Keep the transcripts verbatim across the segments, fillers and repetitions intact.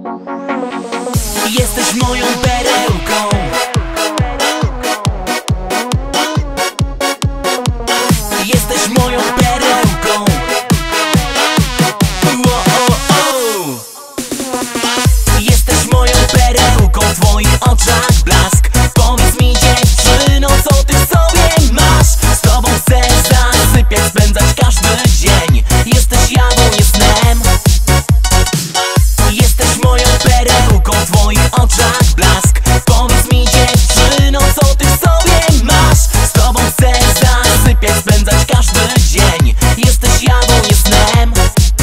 Jesteś moją perełką. Jesteś moją perełką. Wo, o, o. Jesteś moją perełką, w twoich oczach blask. Powiedz mi, dziewczyno, co ty w sobie masz? Z tobą chcę zasypiać, spędzać każdy dzień. Jesteś jawą, nie snem. Jesteś moją perełką, w twoich oczach blask. Powiedz mi, dziewczyno, co ty w sobie masz? Z tobą chcę zasypiać, spędzać każdy dzień. Jesteś jawą, nie snem.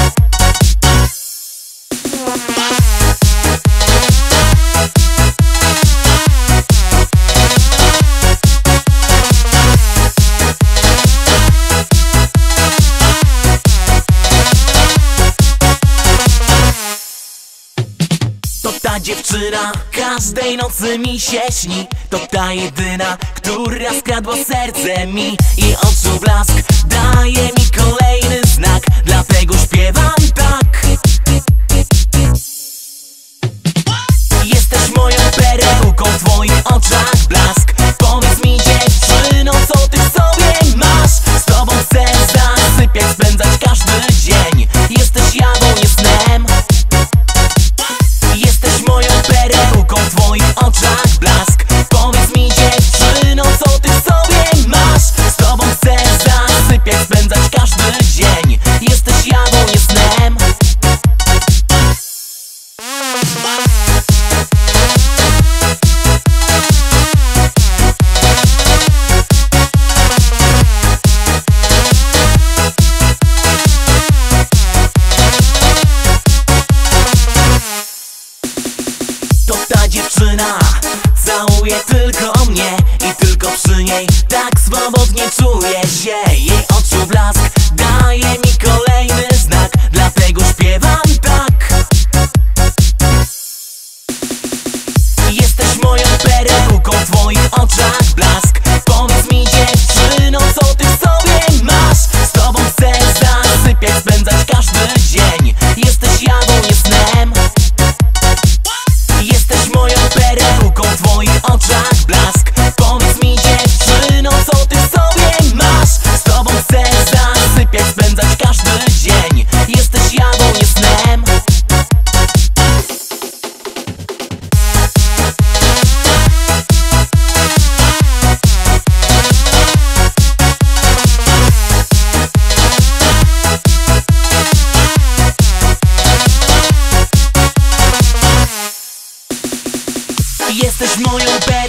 To ta dziewczyna każdej nocy mi się śni. To ta jedyna, która skradła serce mi. Jej oczu blask daje mi kolejny znak, dlatego śpiewam tak. Jesteś moją perełką, w twoich oczach blask. Powiedz mi, dziewczyno, co ty w sobie masz? Z tobą chcę zasypiać, spędzać każdy dzień. Jesteś jawą, nie snem. Jesteś moją perełką, w twoich oczach blask. Powiedz mi, dziewczyno, co ty w sobie masz? Z tobą chcę zasypiać, spędzać każdy dzień. Jesteś jawą, nie snem. To ta dziewczyna całuje tylko mnie i tylko przy niej tak swobodnie czuję się. Jej oczu blask daje mi kolejny znak, dlatego śpiewam tak. Jesteś moją perełką, w twoich oczach blask. Powiedz mi, dziewczyno, co ty w sobie masz? Z tobą chcę zasypiać, spędzać każdy dzień. Jesteś jawą, nie snem. Jesteś moją perełką, w twoich oczach blask. Powiedz mi, dziewczyno, co ty w sobie masz? Z tobą chcę zasypiać, spędzać każdy dzień. Jesteś jawą, nie snem. Jesteś moją perełką.